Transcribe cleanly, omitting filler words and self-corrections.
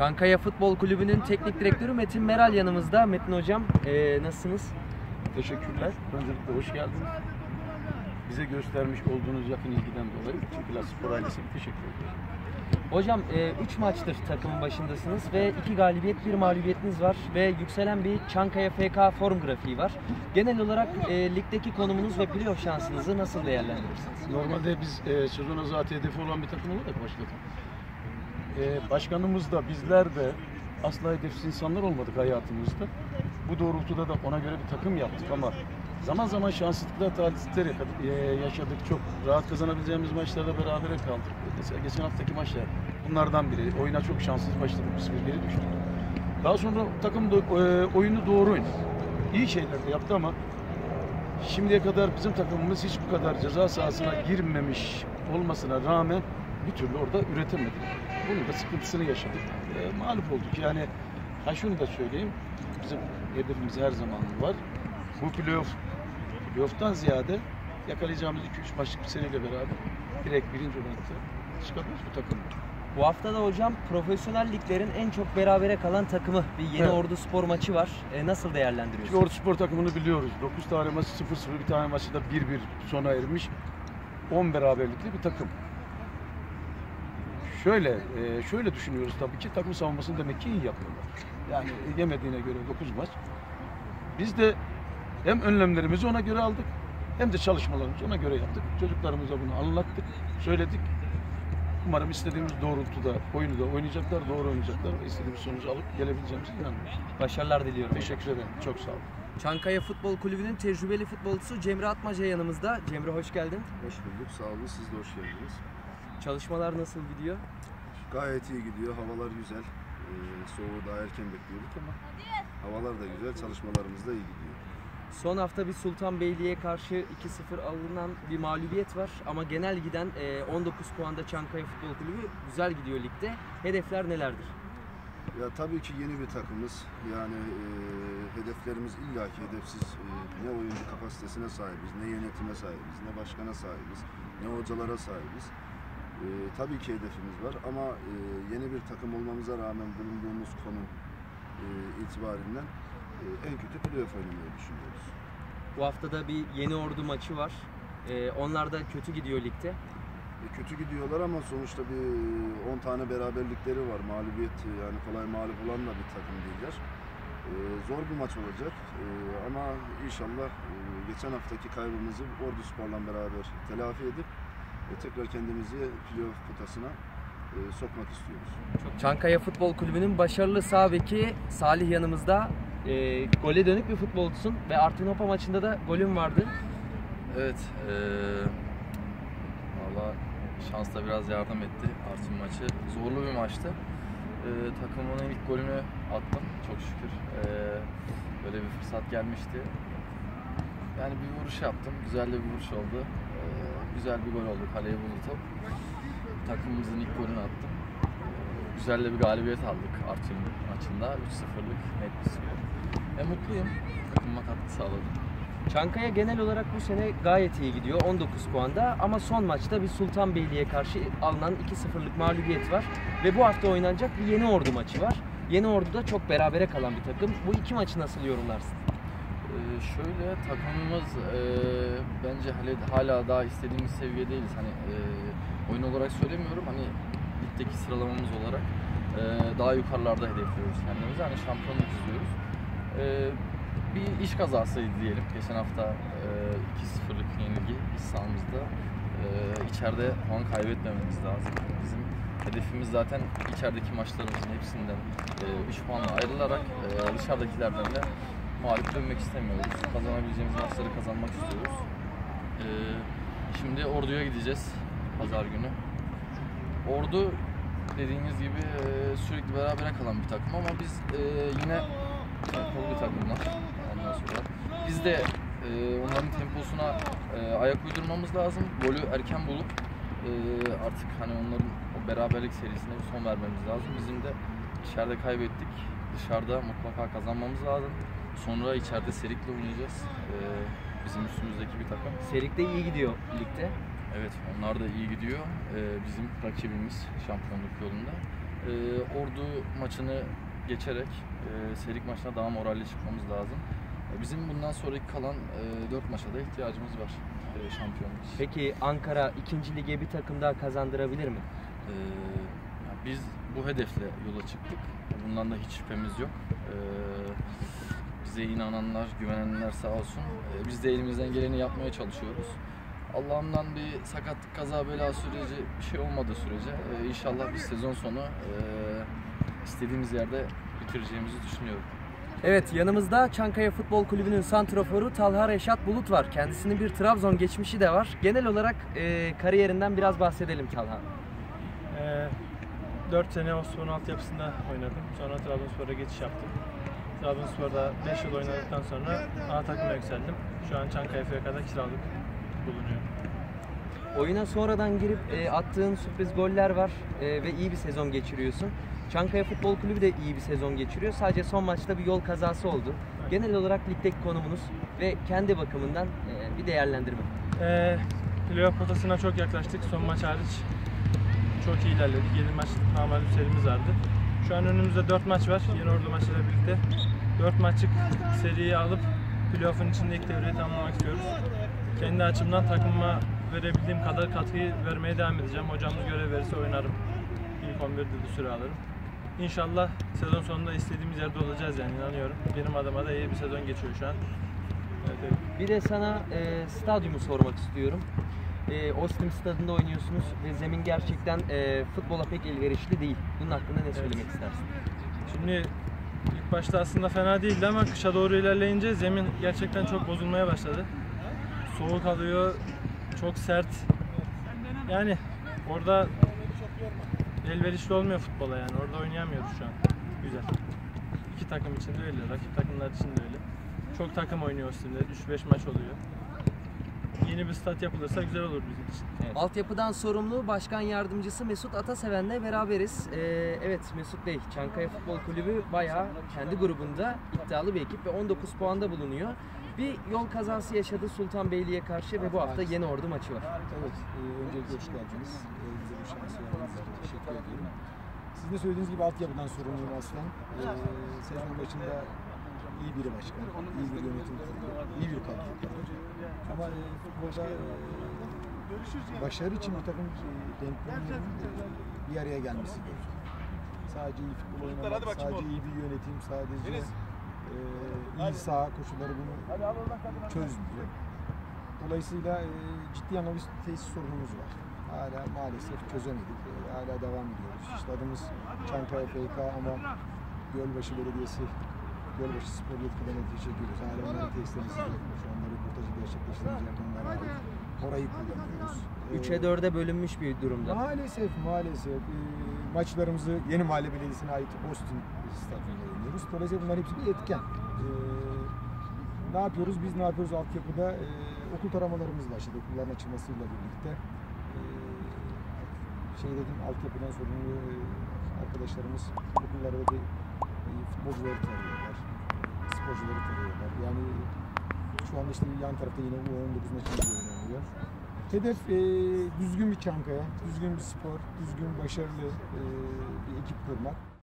Çankaya Futbol Kulübü'nün teknik direktörü Metin Meral yanımızda. Metin hocam, nasılsınız? Teşekkürler. Öncelikle hoş geldiniz. Bize göstermiş olduğunuz yakın ilgiden dolayı Türk İlahi Spor ailesine teşekkür ediyorum. Hocam 3 maçtır takımın başındasınız ve 2 galibiyet 1 mağlubiyetiniz var ve yükselen bir Çankaya FK form grafiği var. Genel olarak ligdeki konumunuz ve playoff şansınızı nasıl değerlendirirsiniz? Normalde biz sezona zaten hedefi olan bir takım olarak başladık. Başkanımız da bizler de asla hedefsiz insanlar olmadık hayatımızda. Bu doğrultuda da ona göre bir takım yaptık ama zaman zaman şanssızlıklar, talihsizlikler yaşadık. Çok rahat kazanabileceğimiz maçlarda berabere kaldık. Mesela geçen haftaki maçlar bunlardan biri. Oyuna çok şanssız başladık. Biz bir geri düştük. Daha sonra takım da oyunu doğru oynadı. İyi şeyler de yaptı ama şimdiye kadar bizim takımımız hiç bu kadar ceza sahasına girmemiş olmasına rağmen bir türlü orada üretemedik. Bunun da sıkıntısını yaşadık. Mağlup olduk. Yani şunu da söyleyeyim. Bizim hedefimiz her zaman var. Bu playoff'tan ziyade yakalayacağımız 2-3 maçlık bir seriyle beraber direkt birinci olarak çıkabiliriz bu takımı. Bu hafta da hocam profesyonel liglerin en çok berabere kalan takımı bir Yeni Ordu Spor maçı var. Nasıl değerlendiriyorsunuz? Yeni Ordu Spor takımını biliyoruz. 9 tane maçı 0-0, bir tane maçı da 1-1 sona ermiş. 10 beraberlikli bir takım. Şöyle düşünüyoruz tabii ki takım savunmasını demek ki iyi yapıyorlar. Yani yemediğine göre 9 maç. Biz de hem önlemlerimizi ona göre aldık hem de çalışmalarımızı ona göre yaptık. Çocuklarımıza bunu anlattık, söyledik. Umarım istediğimiz doğrultuda oyunu da oynayacaklar, doğru oynayacaklar ve istediğimiz sonucu alıp gelebileceğimize inanıyoruz. Başarılar diliyorum. Teşekkür ederim. Çok sağ olun. Çankaya Futbol Kulübü'nün tecrübeli futbolcusu Cemre Atmaca yanımızda. Cemre hoş geldin. Hoş bulduk. Sağ olun. Siz de hoş geldiniz. Çalışmalar nasıl gidiyor? Gayet iyi gidiyor. Havalar güzel. Soğuğu daha erken bekliyorduk ama havalar da güzel. Çalışmalarımız da iyi gidiyor. Son hafta bir Sultanbeyli'ye karşı 2-0 alınan bir mağlubiyet var ama genel giden 19 puanda Çankaya Futbol Kulübü güzel gidiyor ligde. Hedefler nelerdir? Ya tabii ki yeni bir takımız. Yani hedeflerimiz illaki hedefsiz. Ne oyuncu kapasitesine sahibiz, ne yönetime sahibiz, ne başkana sahibiz, ne hocalara sahibiz. Tabii ki hedefimiz var ama yeni bir takım olmamıza rağmen bulunduğumuz konum itibariyle en kötü playoff oynamayı düşünüyoruz. Bu hafta da bir Yeni Ordu maçı var. Onlar da kötü gidiyor ligde. Kötü gidiyorlar ama sonuçta bir 10 tane beraberlikleri var. Mağlubiyet yani kolay mağlup olan da bir takım değiller. Zor bir maç olacak ama inşallah geçen haftaki kaybımızı Ordu Spor'la beraber telafi edip tekrar kendimizi playoff potasına sokmak istiyoruz. Çankaya Futbol Kulübü'nün başarılı sağ beki Salih yanımızda. Gole dönük bir futbolcusun ve Artvin Hopa maçında da golün vardı. Evet, valla şans da biraz yardım etti Artvin maçı. Zorlu bir maçtı. Takımımın ilk golünü attım çok şükür. Böyle bir fırsat gelmişti. Yani bir vuruş yaptım, güzel de bir vuruş oldu. Güzel bir gol oldu, kaleye buldu top. Takımımızın ilk golünü attım. Güzel de bir galibiyet aldık Artvin maçında. 3-0'lık net bir skor. Mutluyum. Takımıma katkı sağladım. Çankaya genel olarak bu sene gayet iyi gidiyor. 19 puanda ama son maçta bir Sultanbeyli'ye karşı alınan 2-0'lık mağlubiyet var. Ve bu hafta oynanacak bir Yeni Ordu maçı var. Yeni Ordu'da çok berabere kalan bir takım. Bu iki maçı nasıl yorumlarsın? Şöyle takımımız bence hala daha istediğimiz seviyedeyiz. Hani oyun olarak söylemiyorum. Hani ligdeki sıralamamız olarak daha yukarılarda hedefliyoruz kendimizi. Hani şampiyonluk istiyoruz. Bir iş kazasıydı diyelim. Geçen hafta 2-0'lık yenilgi iç sahamızda. İçeride puan kaybetmememiz lazım. Bizim hedefimiz zaten içerideki maçlarımızın hepsinden 3 puanla ayrılarak dışarıdakilerden de mağlup dönmek istemiyoruz. Kazanabileceğimiz maçları kazanmak istiyoruz. Şimdi Ordu'ya gideceğiz pazar günü. Ordu dediğiniz gibi sürekli berabere kalan bir takım ama biz yine tempolu bir takımlar. Ondan sonra biz de onların temposuna ayak uydurmamız lazım. Golü erken bulup artık hani onların o beraberlik serisine bir son vermemiz lazım. Bizim de içeride kaybettik. Dışarıda mutlaka kazanmamız lazım. Sonra içeride Serik'le oynayacağız. Bizim üstümüzdeki bir takım. Serik de iyi gidiyor ligde. Evet, onlar da iyi gidiyor. Bizim rakibimiz şampiyonluk yolunda. Ordu maçını geçerek Serik maçına daha moralli çıkmamız lazım. Bizim bundan sonraki kalan 4 maça da ihtiyacımız var şampiyonluk. Peki Ankara 2. lige bir takım daha kazandırabilir mi? Biz bu hedefle yola çıktık. Bundan da hiç şüphemiz yok. Bize inananlar, güvenenler sağ olsun. Biz de elimizden geleni yapmaya çalışıyoruz. Allah'ımdan bir sakatlık, kaza, bela süreci bir şey olmadığı sürece inşallah biz sezon sonu istediğimiz yerde bitireceğimizi düşünüyorum. Evet, yanımızda Çankaya Futbol Kulübü'nün santraforu Talha Reşat Bulut var. Kendisinin bir Trabzon geçmişi de var. Genel olarak kariyerinden biraz bahsedelim Talha. 4 sene Osman altyapısında oynadım. Sonra Trabzonspor'a geçiş yaptım. Trabzonspor'da 5 yıl oynadıktan sonra A takıma yükseldim. Şu an Çankaya FK'da kiralık bulunuyor. Oyuna sonradan girip attığın sürpriz goller var ve iyi bir sezon geçiriyorsun. Çankaya Futbol Kulübü de iyi bir sezon geçiriyor. Sadece son maçta bir yol kazası oldu. Genel olarak ligdeki konumunuz ve kendi bakımından bir değerlendirme. Playoff potasına çok yaklaştık. Son maç hariç çok iyi ilerledik. 7 maçlık mağlup serimiz vardı. Şu an önümüzde 4 maç var. Yenordu maçıyla birlikte 4 maçlık seriyi alıp playoff'un içinde ilk devreyi tamamlamak istiyoruz. Kendi açımdan takımıma verebildiğim kadar katkıyı vermeye devam edeceğim. Hocamız görev verirse oynarım. İlk 11'de de süre alırım. İnşallah sezon sonunda istediğimiz yerde olacağız yani, inanıyorum. Benim adıma da iyi bir sezon geçiyor şu an. Evet. Bir de sana stadyumu sormak istiyorum. Ostim Stadı'nda oynuyorsunuz ve zemin gerçekten futbola pek elverişli değil. Bunun hakkında ne söylemek istersin? Şimdi ilk başta aslında fena değildi ama kışa doğru ilerleyince zemin gerçekten çok bozulmaya başladı. Soğuk alıyor, çok sert. Yani orada elverişli olmuyor futbola yani. Orada oynayamıyoruz şu an. Güzel. İki takım için de öyle, rakip takımlar için de öyle. Çok takım oynuyor Ostim'de. 3-5 maç oluyor. Yeni bir stat yapılırsa güzel olur bizim için. Evet. Altyapıdan sorumlu Başkan Yardımcısı Mesut Ataseven'le beraberiz. Evet Mesut Bey, Çankaya Futbol Kulübü bayağı kendi grubunda iddialı bir ekip ve 19 puanda bulunuyor. Bir yol kazası yaşadı Sultanbeyli'ye karşı ve bu hafta Yenordu maçı var. Evet, öncelikle hoş geldiniz. Bize bu şansı verdiğiniz için teşekkür ediyorum. Sizin de söylediğiniz gibi altyapıdan sorumluyum aslen. Sezon başında iyi bir başkan, iyi bir yönetim kurulu, iyi bir kadro kurdu. Ama futbolda başarı için bir takım denklemlerin bir araya gelmesi gerekiyor. Sadece iyi futbol oynamak, sadece iyi bir yönetim, sadece iyi saha koşulları bunu çözmüyor. Dolayısıyla ciddi anlamda bir tesis sorunumuz var. Hala maalesef çözemedik. Hala devam ediyoruz. İşte adımız Çankaya FK ama Gölbaşı Belediyesi, Gölbaşı Spor yetkililerine teşekkür ediyoruz. Hala onların tesislerimiz yok. Şu anda röportajı gerçekleştirdiğimiz yerden onlara ait. Orayı kullanıyoruz. 3'e 4'e bölünmüş bir durumda. Maalesef. Maçlarımızı Yeni Mahalle Belediyesi'ne ait Ostim Stadyumunda oynuyoruz. Dolayısıyla bunlar hepsi bir etken. Ne yapıyoruz? Biz ne yapıyoruz altyapıda? Okul taramalarımız başladı. Okulların açılmasıyla birlikte. Altyapıdan sorumlu arkadaşlarımız okullarda bir futbolcuları tarıyorlar. Sporcuları tarıyorlar. Yani şu anda işte yan tarafta yine U19 maçımız oynanıyor. Hedef düzgün bir Çankaya, düzgün bir spor, düzgün başarılı bir ekip kurmak.